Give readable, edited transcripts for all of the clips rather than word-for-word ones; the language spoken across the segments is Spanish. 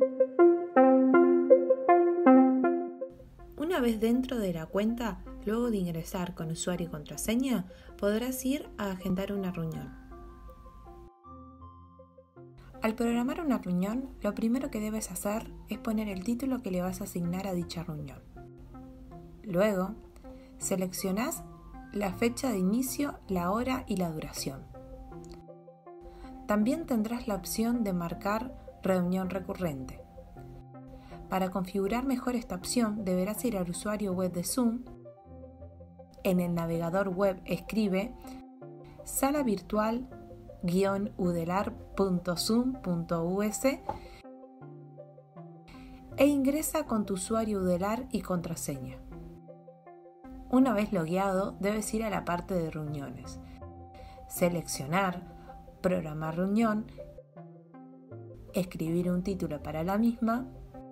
Una vez dentro de la cuenta, luego de ingresar con usuario y contraseña, podrás ir a agendar una reunión. Al programar una reunión, lo primero que debes hacer es poner el título que le vas a asignar a dicha reunión. Luego, seleccionás la fecha de inicio, la hora y la duración. También tendrás la opción de marcar reunión recurrente. Para configurar mejor esta opción, deberás ir al usuario web de Zoom. En el navegador web escribe sala-virtual-udelar.zoom.us e ingresa con tu usuario Udelar y contraseña. Una vez logueado, debes ir a la parte de reuniones, seleccionar, programar reunión, escribir un título para la misma,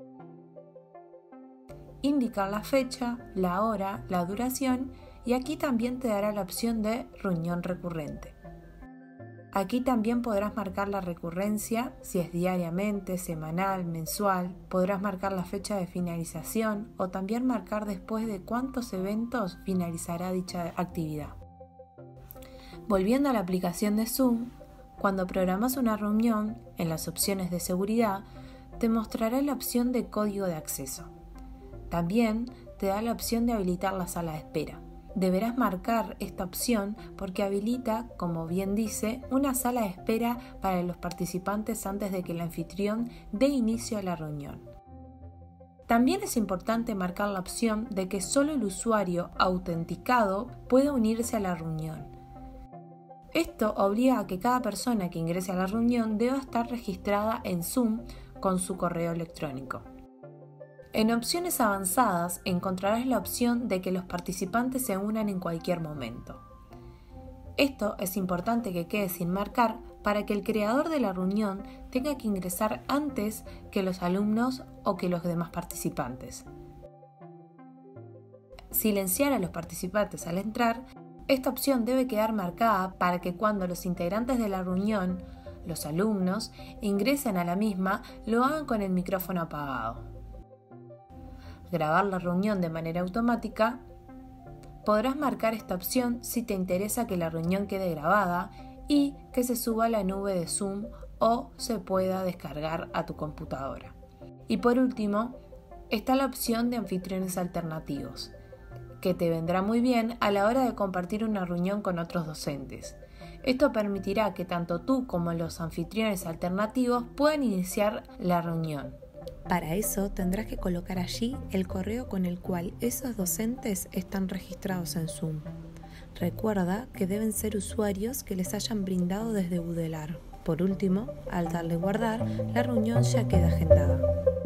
indicar la fecha, la hora, la duración y aquí también te dará la opción de reunión recurrente. Aquí también podrás marcar la recurrencia, si es diariamente, semanal, mensual, podrás marcar la fecha de finalización o también marcar después de cuántos eventos finalizará dicha actividad. Volviendo a la aplicación de Zoom, cuando programas una reunión, en las opciones de seguridad, te mostrará la opción de código de acceso. También te da la opción de habilitar la sala de espera. Deberás marcar esta opción porque habilita, como bien dice, una sala de espera para los participantes antes de que el anfitrión dé inicio a la reunión. También es importante marcar la opción de que solo el usuario autenticado pueda unirse a la reunión. Esto obliga a que cada persona que ingrese a la reunión deba estar registrada en Zoom con su correo electrónico. En opciones avanzadas encontrarás la opción de que los participantes se unan en cualquier momento. Esto es importante que quede sin marcar para que el creador de la reunión tenga que ingresar antes que los alumnos o que los demás participantes. Silenciar a los participantes al entrar, esta opción debe quedar marcada para que cuando los integrantes de la reunión, los alumnos, ingresen a la misma, lo hagan con el micrófono apagado. Grabar la reunión de manera automática, podrás marcar esta opción si te interesa que la reunión quede grabada y que se suba a la nube de Zoom o se pueda descargar a tu computadora. Y por último, está la opción de anfitriones alternativos, que te vendrá muy bien a la hora de compartir una reunión con otros docentes. Esto permitirá que tanto tú como los anfitriones alternativos puedan iniciar la reunión. Para eso tendrás que colocar allí el correo con el cual esos docentes están registrados en Zoom. Recuerda que deben ser usuarios que les hayan brindado desde Udelar. Por último, al darle guardar, la reunión ya queda agendada.